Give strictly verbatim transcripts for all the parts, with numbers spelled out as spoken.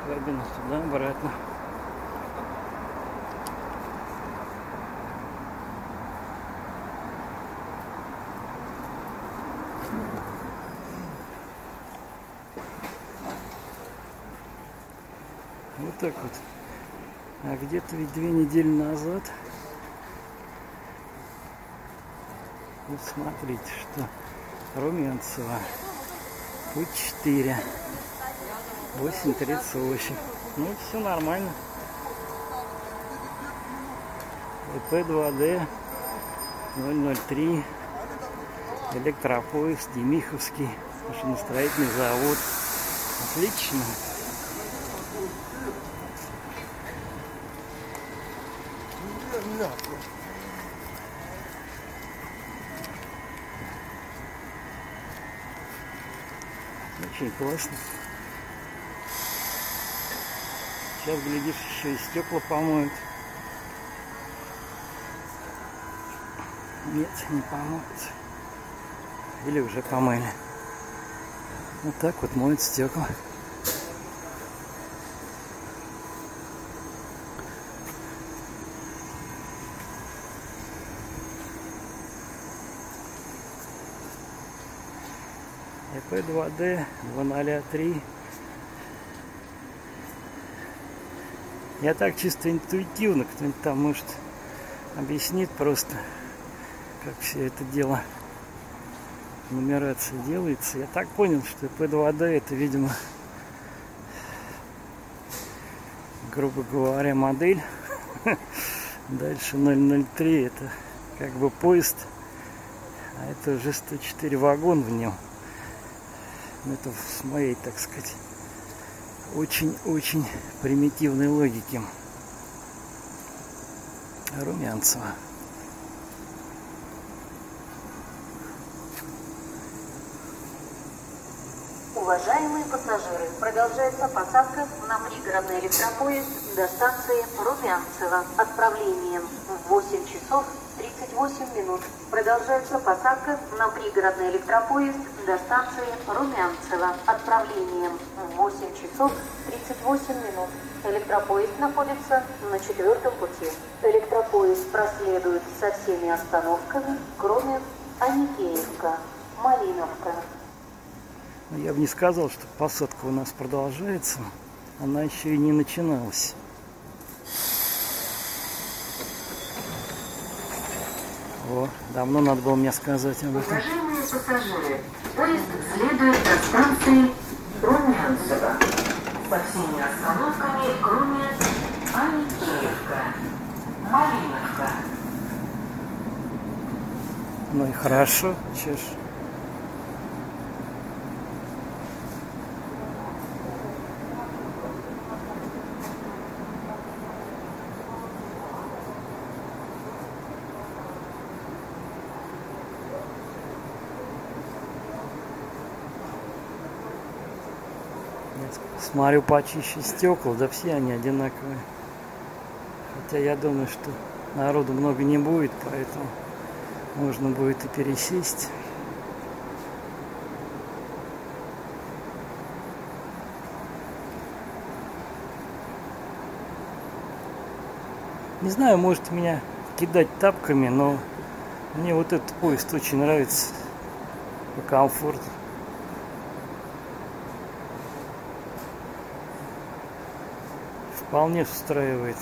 Нахабино, туда-обратно. Вот так вот. А где-то ведь две недели назад, вот смотрите, что Румянцева, путь четыре, восемь тридцать восемь. Ну, все нормально. ИП два Д ноль ноль три, электропоезд, Демиховский, машиностроительный завод. Отлично. Очень классно. Сейчас, глядишь, еще и стекла помоют. Нет, не помоют. Или уже помыли. Вот так вот моют стекла. ИП два Д два ноль три. Я так чисто интуитивно, кто-нибудь там может объяснит просто, как все это дело, нумерация делается. Я так понял, что ИП два Д это, видимо, грубо говоря, модель. Дальше ноль ноль три это как бы поезд, а это уже сто четыре вагон в нем. Это с моей, так сказать, очень-очень примитивной логики. Румянцева. Уважаемые пассажиры, продолжается посадка на пригородный электропоезд до станции Румянцево отправлением в восемь часов тридцать восемь минут. Продолжается посадка на пригородный электропоезд до станции Румянцево отправлением в восемь часов тридцать восемь минут. Электропоезд находится на четвертом пути. Электропоезд проследует со всеми остановками, кроме Аникеевка, Малиновка. Я бы не сказал, что посадка у нас продолжается. Она еще и не начиналась. О, давно надо было мне сказать об этом. Уважаемые пассажиры, поезд следует до станции Румянцево со всеми остановками, кроме Аникеевка, Малиновка. Ну и хорошо, че ж. Смотрю почище стекла, да все они одинаковые. Хотя я думаю, что народу много не будет, поэтому можно будет и пересесть. Не знаю, может меня кидать тапками, но мне вот этот поезд очень нравится по комфорту. Вполне устраивает.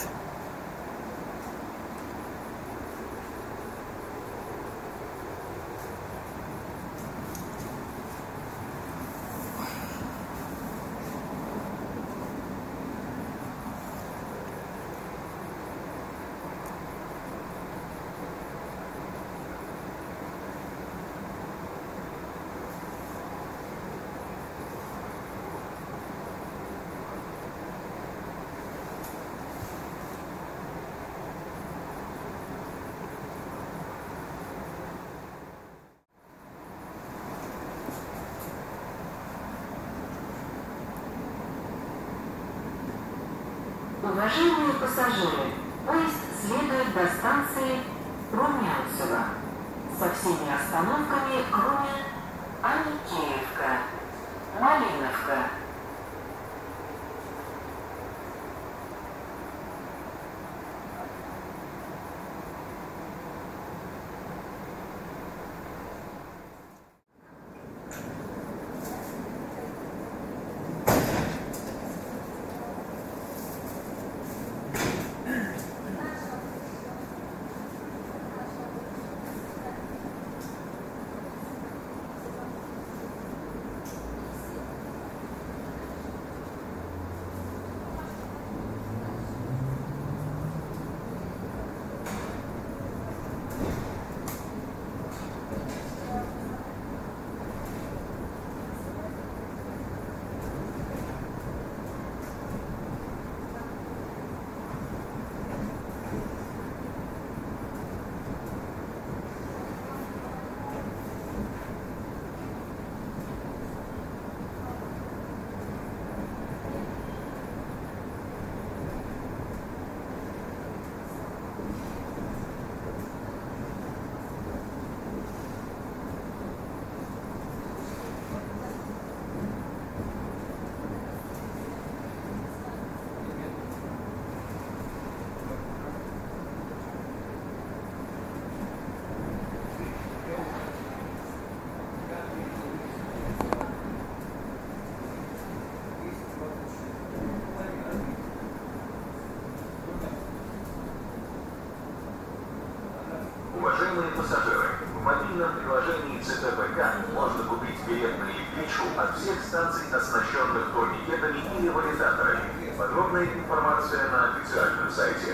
Уважаемые пассажиры, поезд следует до станции Румянцево со всеми остановками, кроме Аникеевка, Малиновка. единицы ТПК можно купить билет на электричку от всех станций, оснащенных турникетами или валидаторами. Подробная информация на официальном сайте.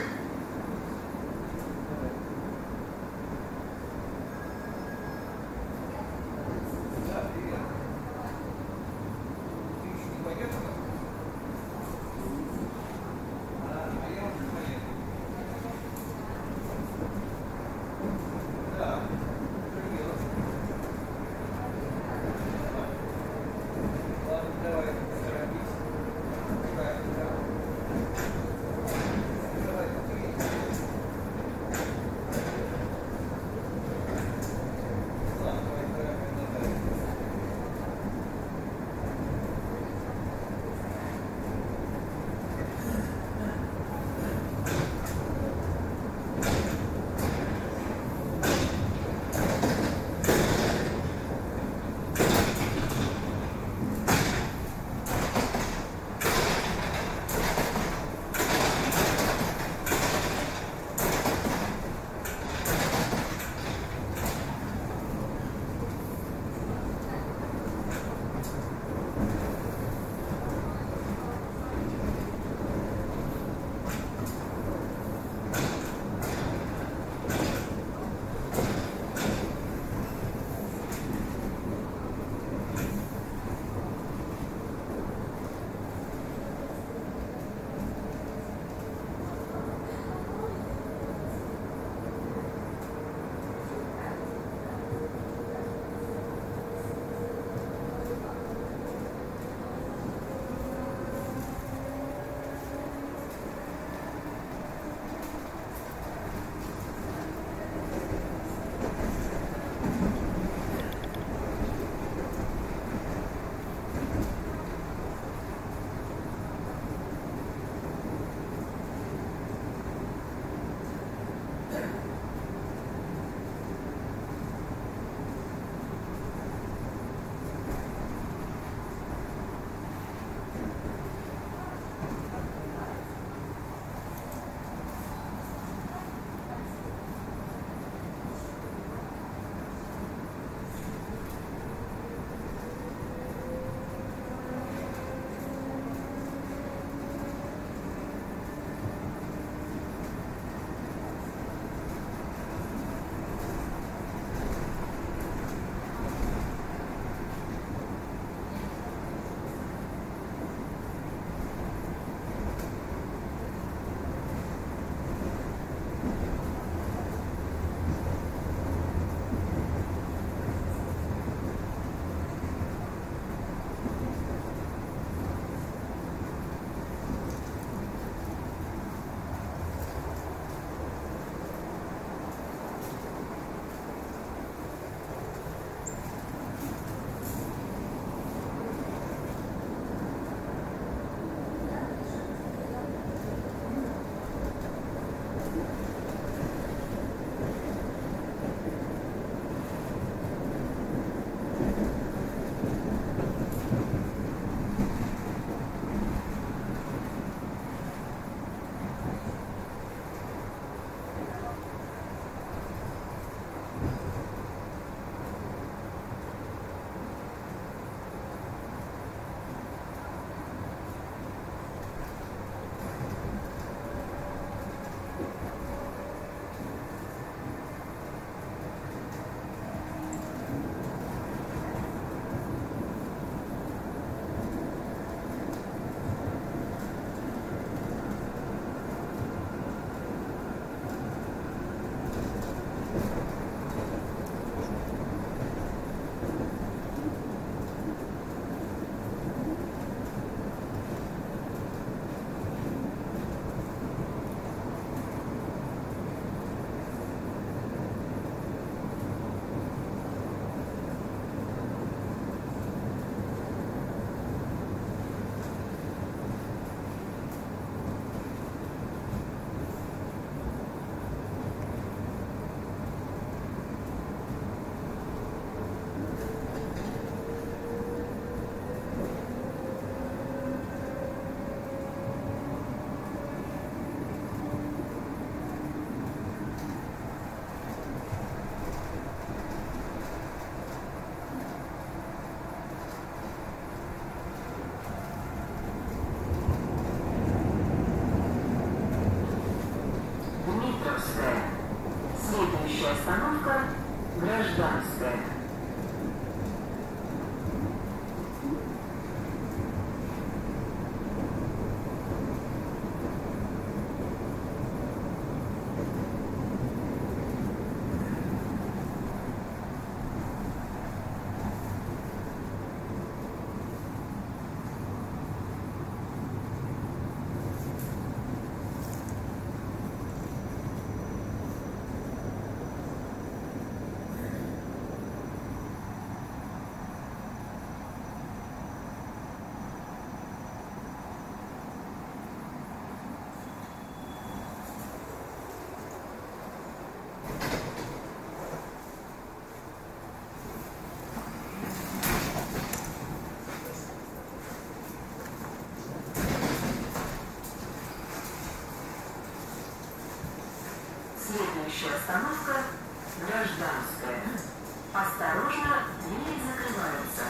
Следующая остановка – Гражданская. Осторожно, двери закрываются.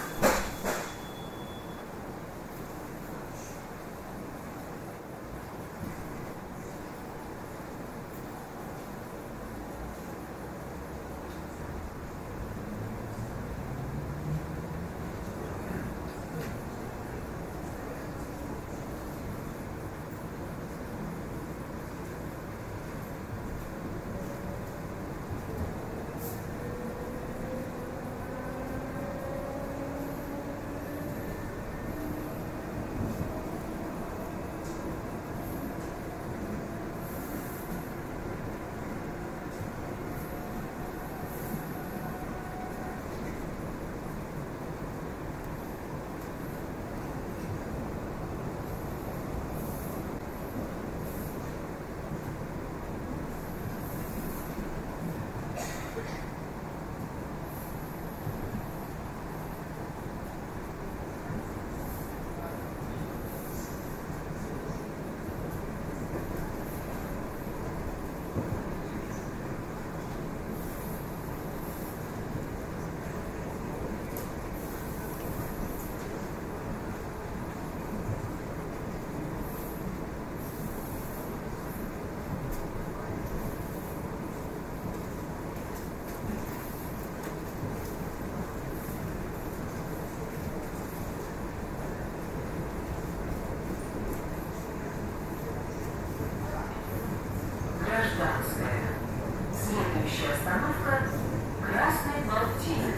Гражданская. Следующая остановка – Красный Балтиец.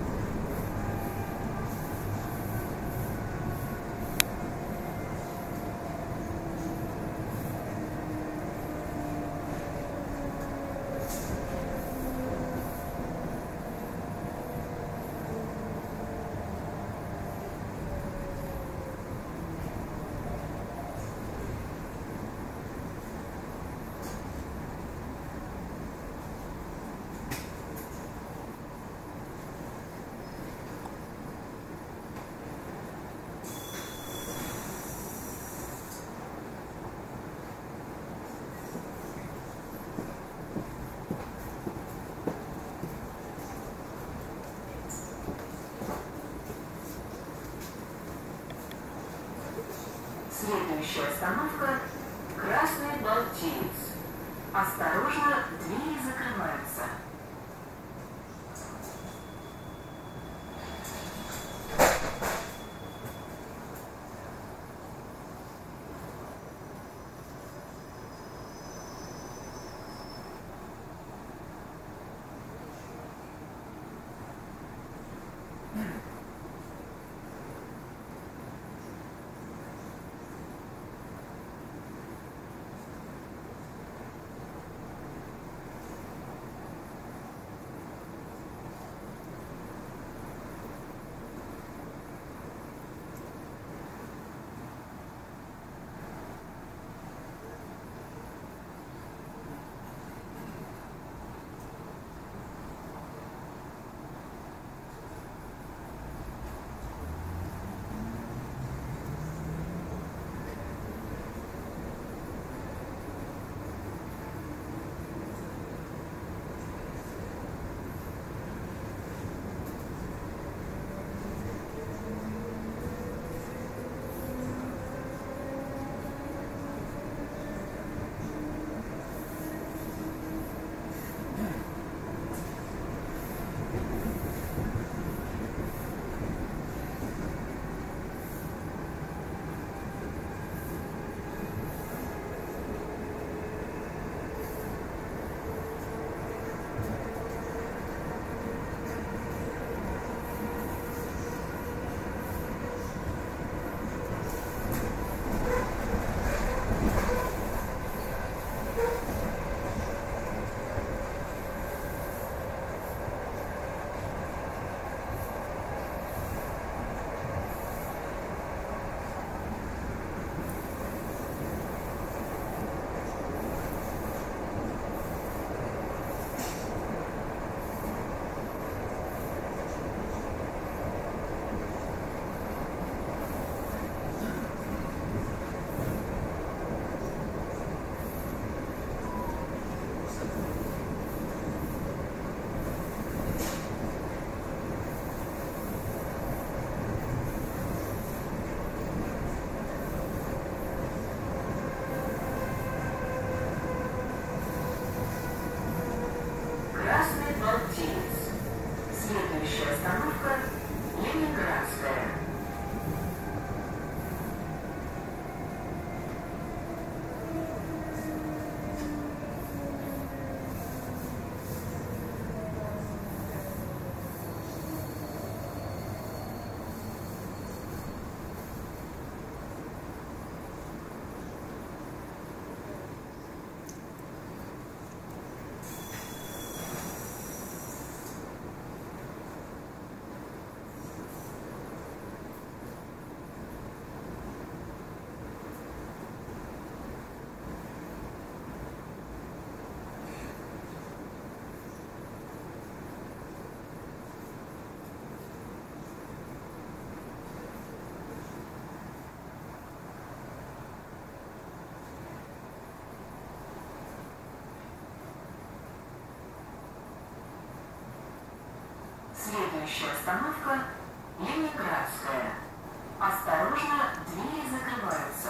Следующая остановка – Красный Балтиец. Осторожно, двери закрываются. Следующая остановка – Ленинградская. Осторожно, двери закрываются.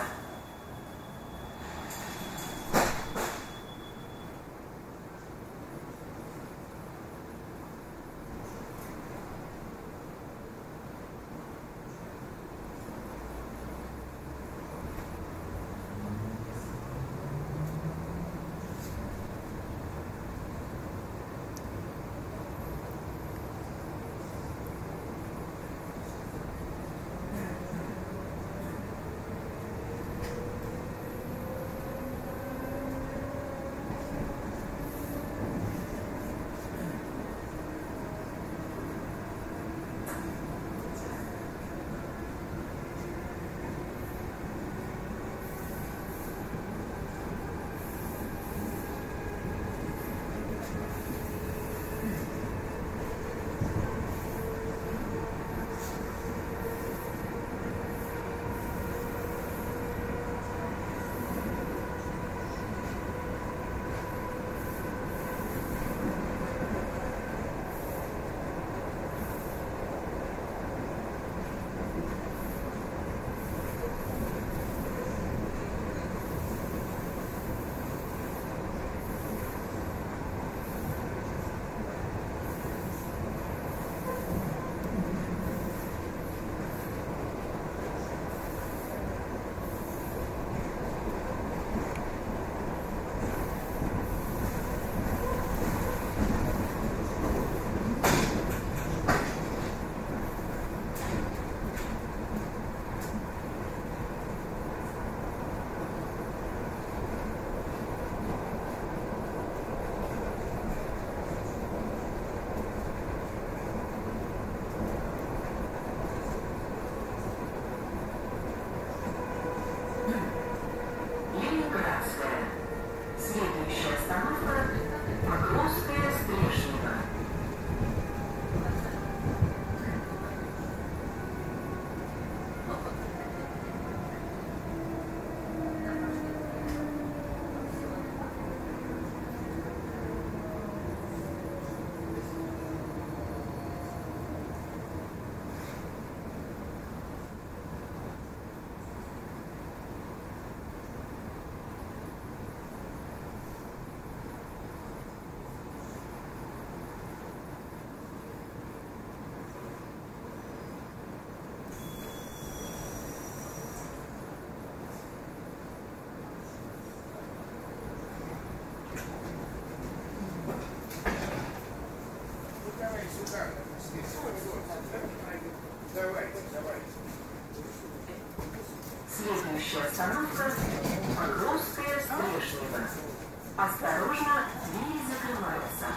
Следующая остановка – Покровская, Стрешнево. Осторожно, двери закрываются.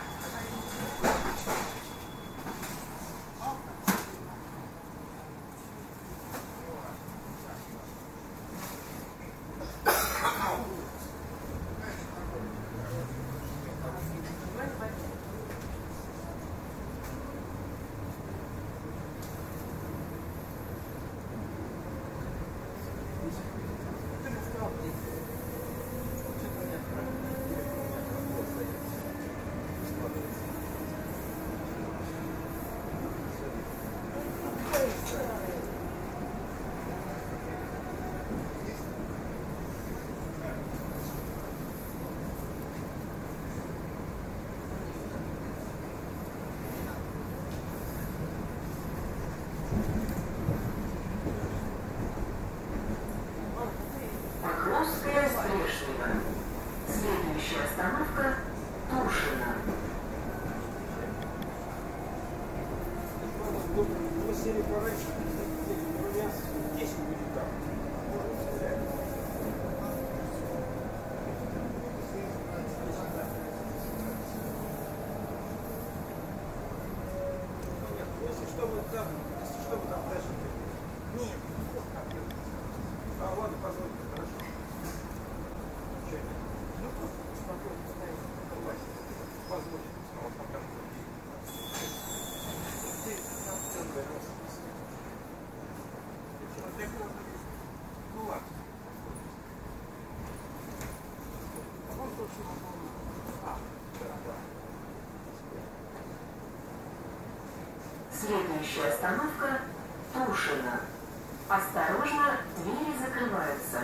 Покровская, Стрешнево. Следующая остановка – Тушино. Мы сели пораньше, десять будет там. Если что, вы там, если что, вы там дальше. Нет. А, ладно, позвольте, хорошо. Ну, просто спокойно ставим. Позвольте, снова покажу. Ну ладно. Он точно. А, да, да. Следующая остановка Тушино. Осторожно, двери закрываются.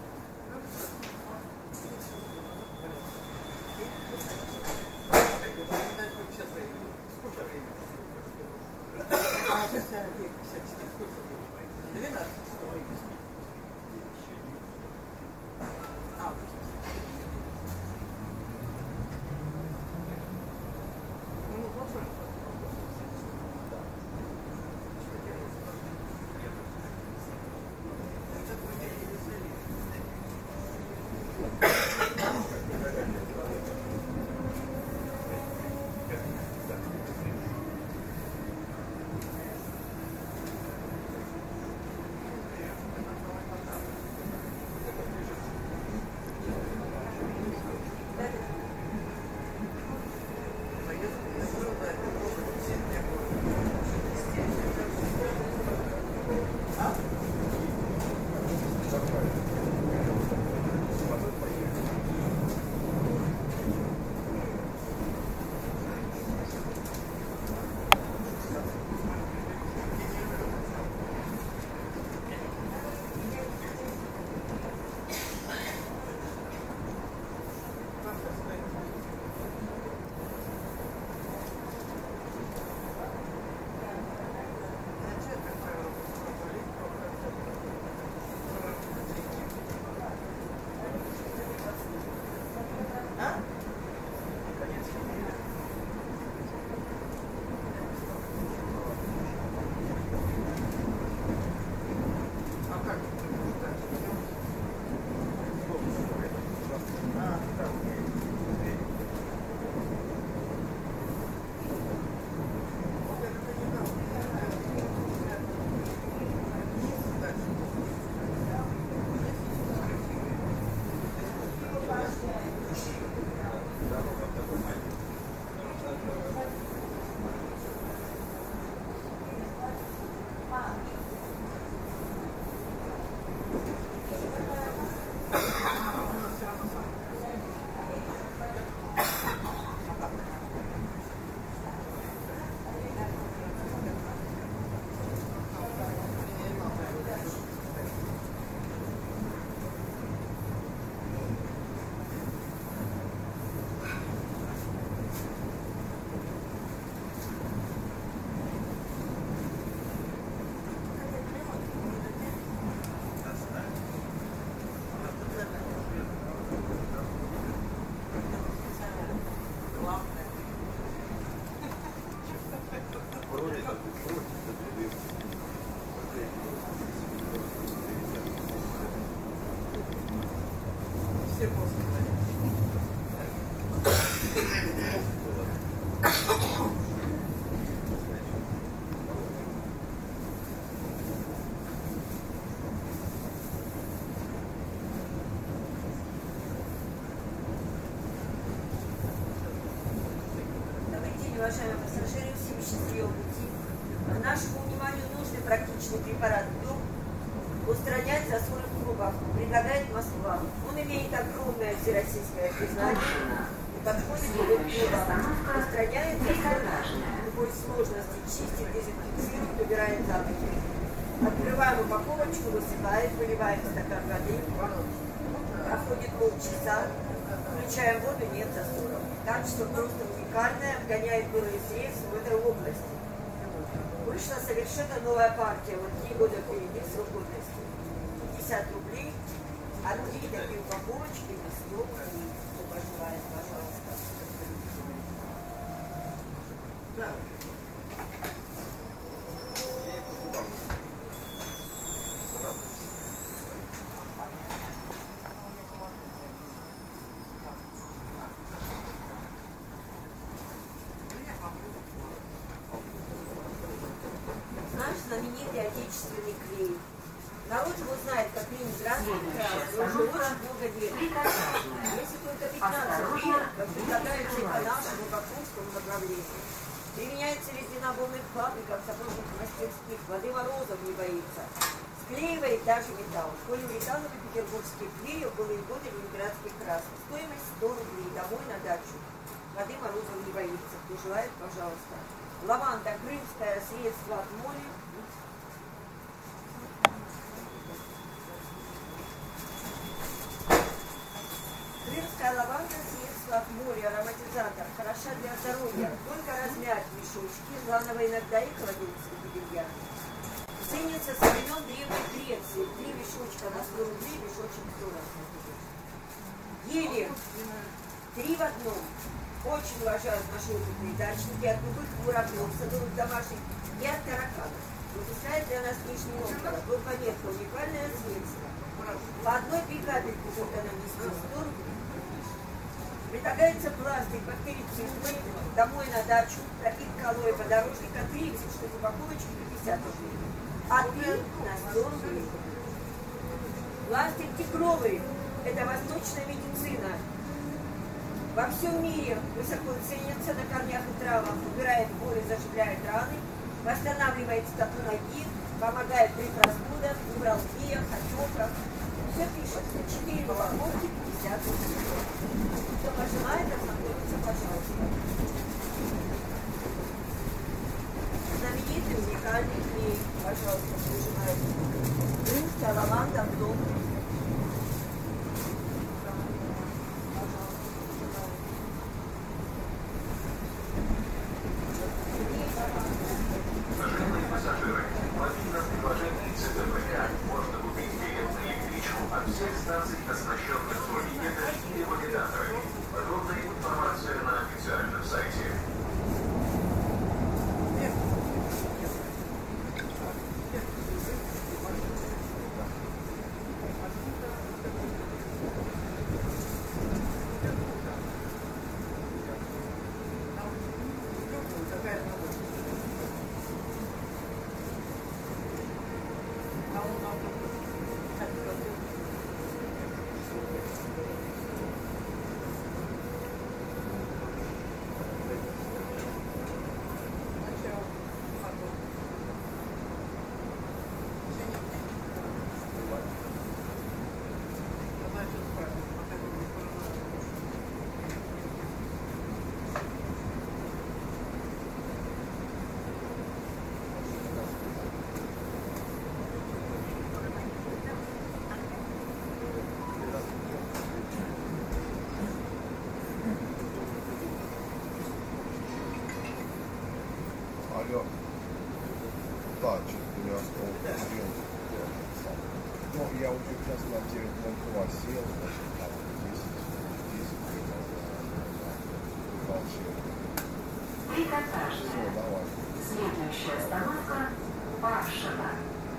Уважаемые пассажиры, всем счастливого пути. Нашему вниманию нужный практичный препарат ДО устраняет засоры в трубах, предлагает Москва. Он имеет огромное всероссийское признание и подходит к любым трубам. Устраняет засоры любой сложности, чистит, дезинфицирует, убирает запахи. Открываем упаковочку, высыпаем, выливаем в стакан воды. Проходит полчаса, включаем воду, нет засоров. Качество просто уникальное, обгоняет былые средства в этой области. Вышла совершенно новая партия, вот три года впереди срок годности. пятьдесят рублей, а три такие упаковочки, листок, и кто пожелает, пожалуйста. Знаменитый отечественный клей. Народ его знает как Ленинградский край, уже очень много лет. Если только пятнадцать лет, как предлагается и по нашему Бакунскому направлению. Применяется везде на обувных фабриках, сапожных мастерских, воды морозов не боится. Склеивает даже металл. Полиуретановый петербургский клей, былые годы Ленинградский красный. Стоимость сто рублей, домой на дачу. Воды морозов не боится. Кто желает, пожалуйста. Лаванда крымское средство от моли. Крымская лаванда средство от моли, ароматизатор. Хороша для здоровья. Только размять мешочки, желательно иногда и холодильник среди белья. Ценится со времен Древней Греции. Три мешочка на сто рублей, мешочек сорок. Гели. Три в одном. Очень уважают наши опытные дачники от любых муравьев, садовых домашних и от тараканов. Выпускает для нас Нижний Новгород. Вот пометка, уникальное средство. По одной пикапельку можно нанести сто рублей. Предлагается пластик, бактерицидный, домой на дачу, пропитка алоэ подорожника, тридцать штук, упаковочки пятьдесят рублей. А ты на сто рублей. Пластик тигровый. Это восточная медицина. Во всем мире высоко ценится, на корнях и травах, убирает боли, заживляет раны, восстанавливает стопу ноги, помогает при простудах, невралгиях, отеках. Все пишется. четыре упаковки, пятьдесят рублей. Кто пожелает, ознакомиться, пожалуйста. Знаменитый уникальный клей. Пожалуйста, прижимайте. Крымская лаванда в дом. Уважаемые пассажиры, в мобильном приложении ЦТПК можно купить билет на электричку от всех станций, оснащенных турникетами или валидаторами. Подробная информация на официальном сайте. Алло. Да, что-то я стал прием. Ну, я уже сейчас на девять ноль два сел, значит, там десять, десять, дальше. Трикотажная. Все, давай. Следующая остановка – Паршина.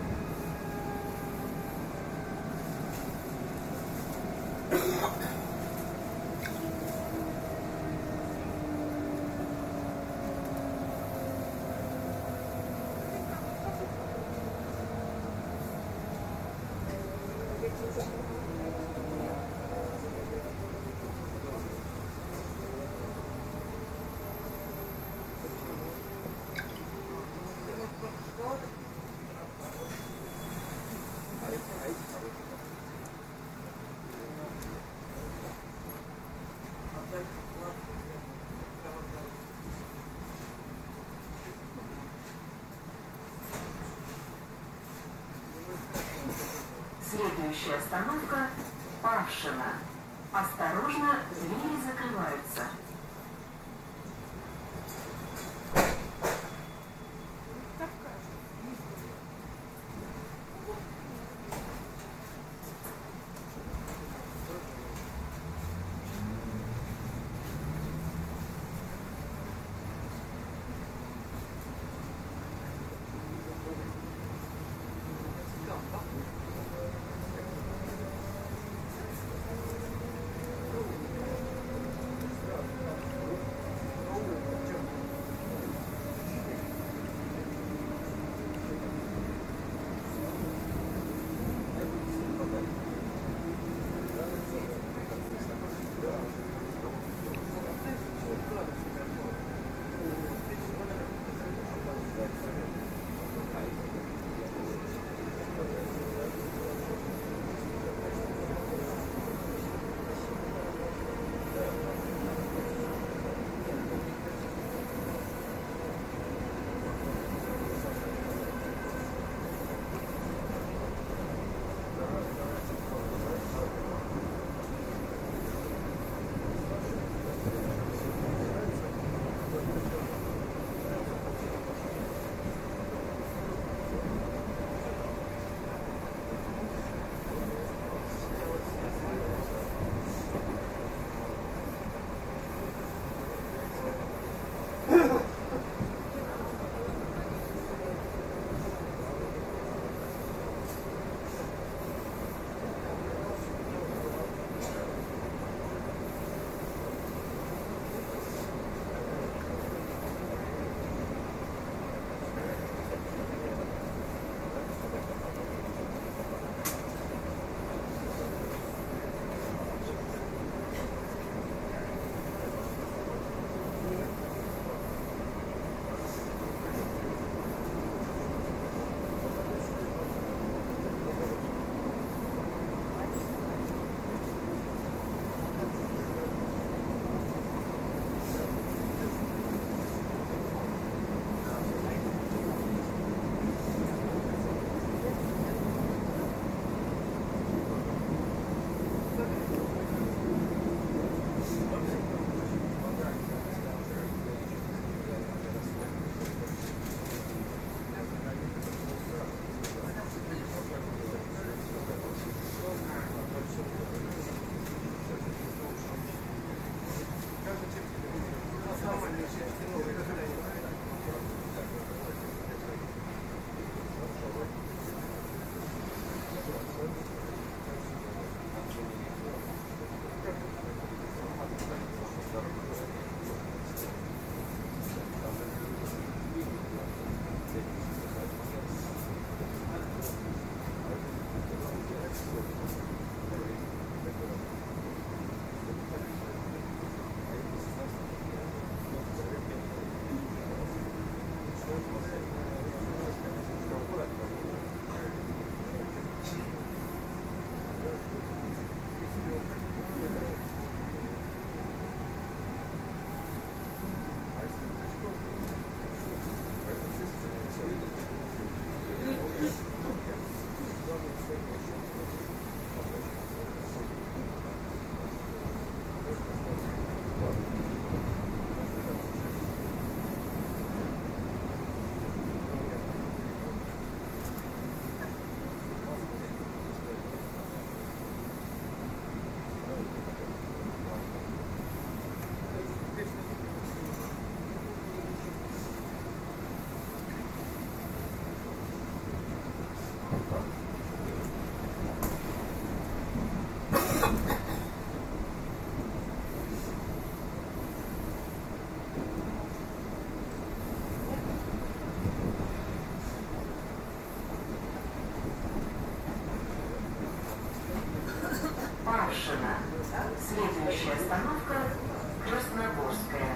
Следующая остановка – Паршина. Осторожно, двери закрываются. Паршина. Следующая остановка Красногорская.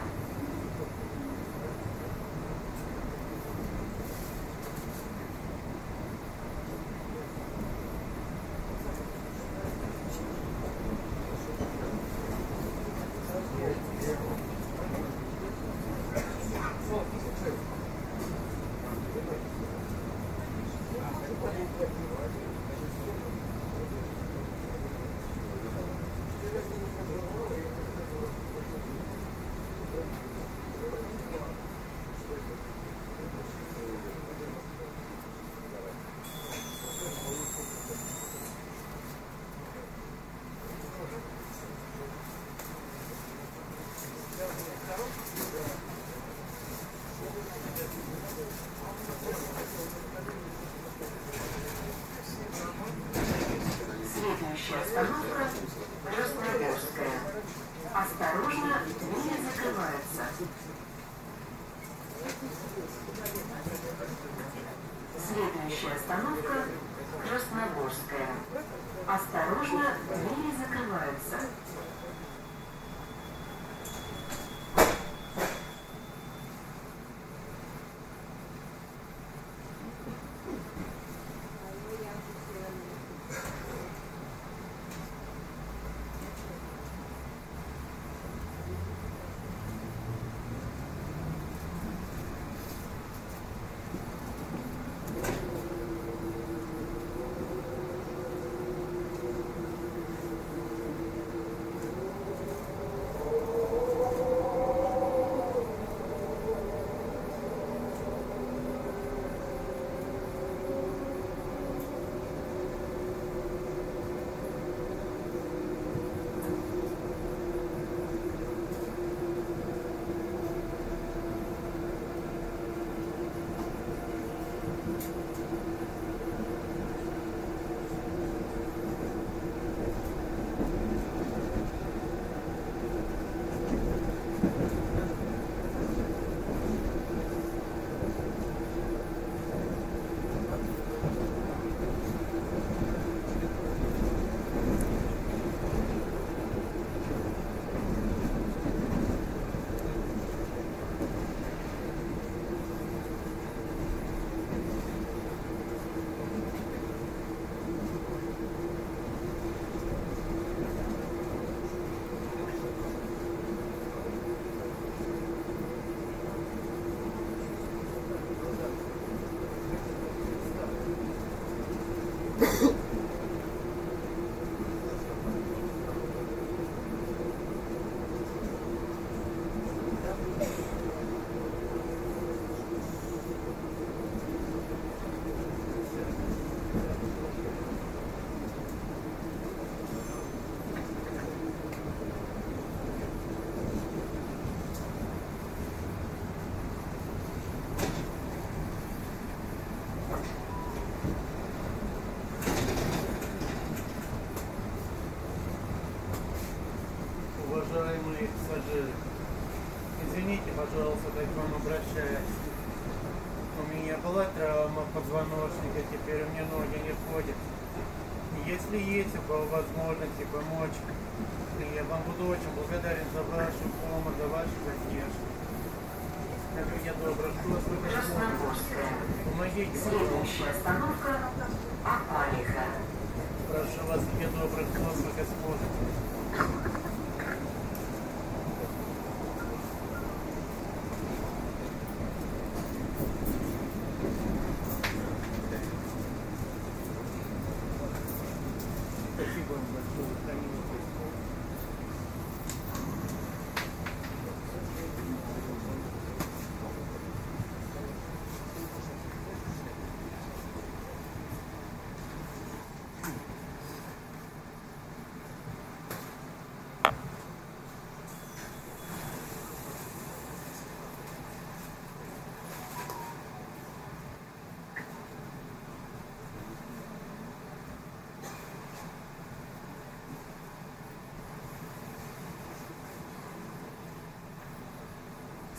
Следующая остановка Красногорская. Осторожно, двери закрываются. Следующая остановка Красногорская. Осторожно, двери закрываются. Уважаемые пассажиры, извините, пожалуйста, так к вам обращаюсь. У меня была травма позвоночника, теперь у меня ноги не ходят. Если есть у кого возможности помочь, я вам буду очень благодарен за вашу помощь, за вашу поддержку. Скажите, добро, что вы сможете? Помогите, пожалуйста. Следующая остановка Апалиха. Прошу вас, я добро, что вы сможете. Спасибо вам большое, хранитель.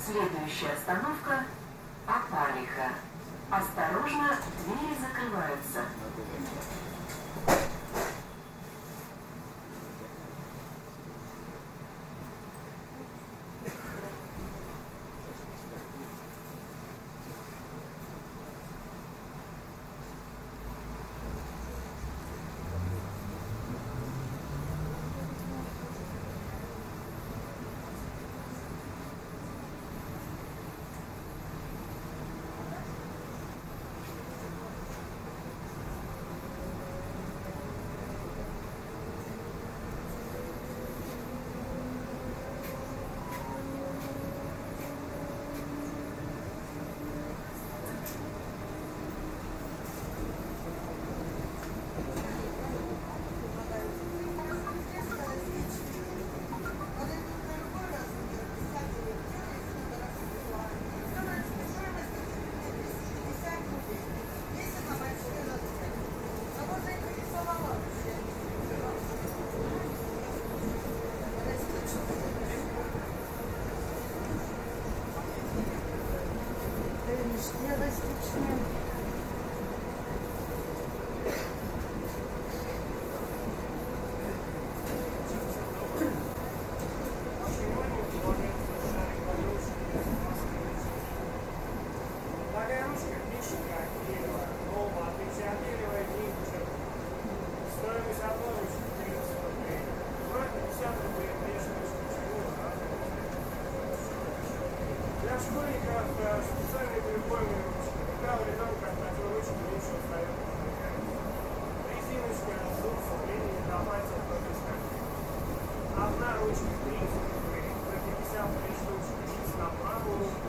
Следующая остановка – Апалиха. Осторожно, двери закрываются. Для школьников специальные прикольные ручки. Когда у ребенка такой ручки меньше устает. Резиночка, сумка, времени до пальцев пропускать. Одна ручка тридцать рублей, за пятьдесят три штучки, чисто на правую руку.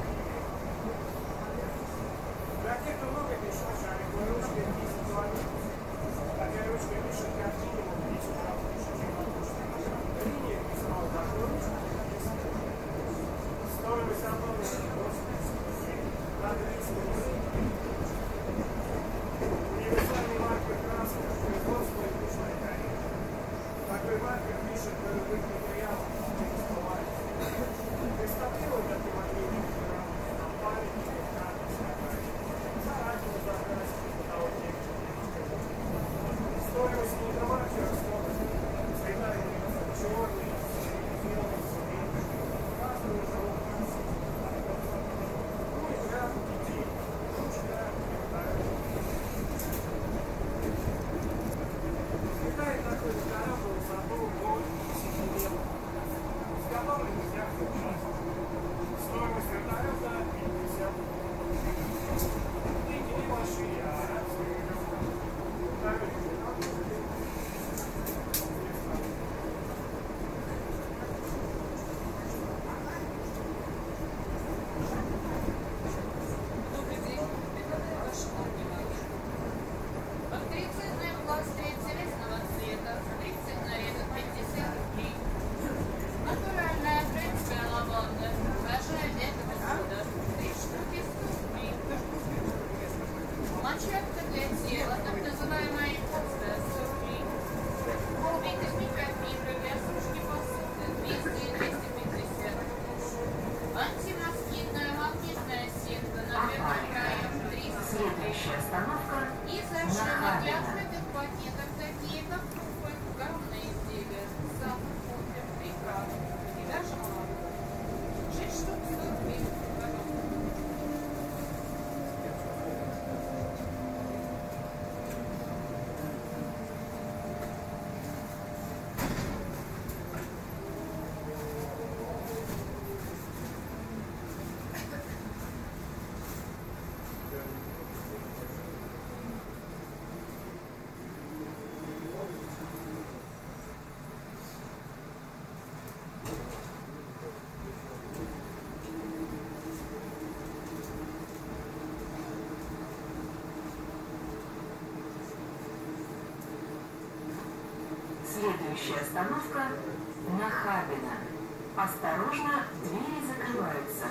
Для тех, кто много пишет, шариковой ручкой десять километров. Такая ручка пишет как минимум десять раз лучше, чем обычная. Линия писала такую ручку. Стоимость обновления универсальный маркер краски, производство и пушная ткань. Такой маркер пишет на любых материалах, через бумаги. Реставрируют эти магнитики на памятники, карты, скакания. Заранее закрасить бытовой техники. Стоимость нитромаркера сколько? Цвета имеются черный, зеленый, синий. Разные живут. Следующая остановка – Нахабино. Следующая остановка – Нахабино. Осторожно, двери закрываются.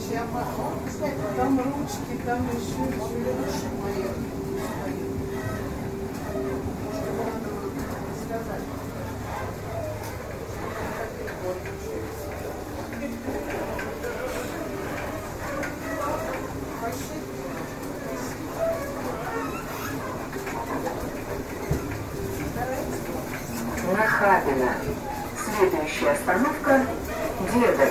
Там ручки, там еще ручки мои. Сказать. Нахабино. Следующая остановка Дедовск.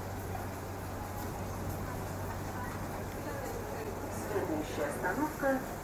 Следующая остановка